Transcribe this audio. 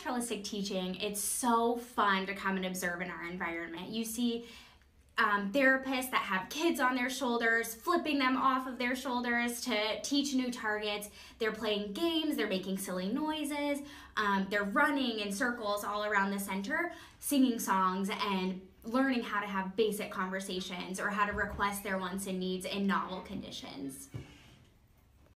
naturalistic teaching, it's so fun to come and observe in our environment. You see therapists that have kids on their shoulders, flipping them off of their shoulders to teach new targets. They're playing games, they're making silly noises, they're running in circles all around the center, singing songs and learning how to have basic conversations or how to request their wants and needs in novel conditions.